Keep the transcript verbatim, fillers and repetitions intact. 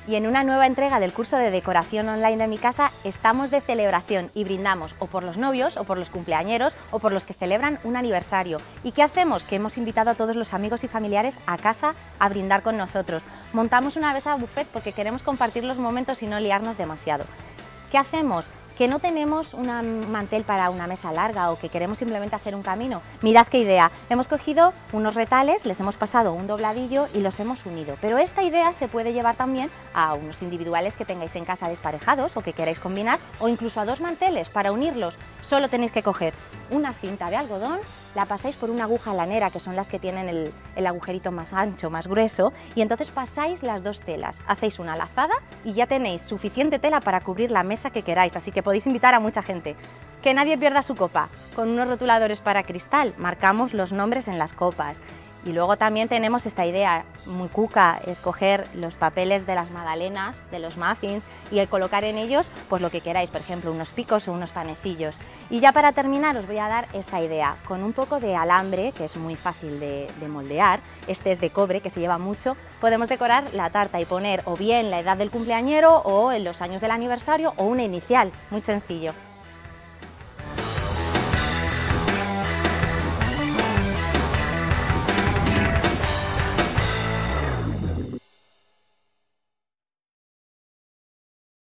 Y en una nueva entrega del curso de decoración online de mi casa estamos de celebración y brindamos o por los novios o por los cumpleañeros o por los que celebran un aniversario. ¿Y qué hacemos? Que hemos invitado a todos los amigos y familiares a casa a brindar con nosotros. Montamos una mesa buffet porque queremos compartir los momentos y no liarnos demasiado. ¿Qué hacemos? Que no tenemos un mantel para una mesa larga o que queremos simplemente hacer un camino. Mirad qué idea, hemos cogido unos retales, les hemos pasado un dobladillo y los hemos unido, pero esta idea se puede llevar también a unos individuales que tengáis en casa desparejados o que queráis combinar, o incluso a dos manteles para unirlos. Solo tenéis que coger una cinta de algodón, la pasáis por una aguja lanera, que son las que tienen el, el agujerito más ancho, más grueso, y entonces pasáis las dos telas, hacéis una lazada y ya tenéis suficiente tela para cubrir la mesa que queráis, así que podéis invitar a mucha gente. Que nadie pierda su copa. Con unos rotuladores para cristal marcamos los nombres en las copas. Y luego también tenemos esta idea muy cuca, escoger los papeles de las magdalenas, de los muffins y colocar en ellos pues lo que queráis, por ejemplo unos picos o unos panecillos. Y ya para terminar os voy a dar esta idea, con un poco de alambre, que es muy fácil de, de moldear, este es de cobre que se lleva mucho, podemos decorar la tarta y poner o bien la edad del cumpleañero o en los años del aniversario o una inicial, muy sencillo.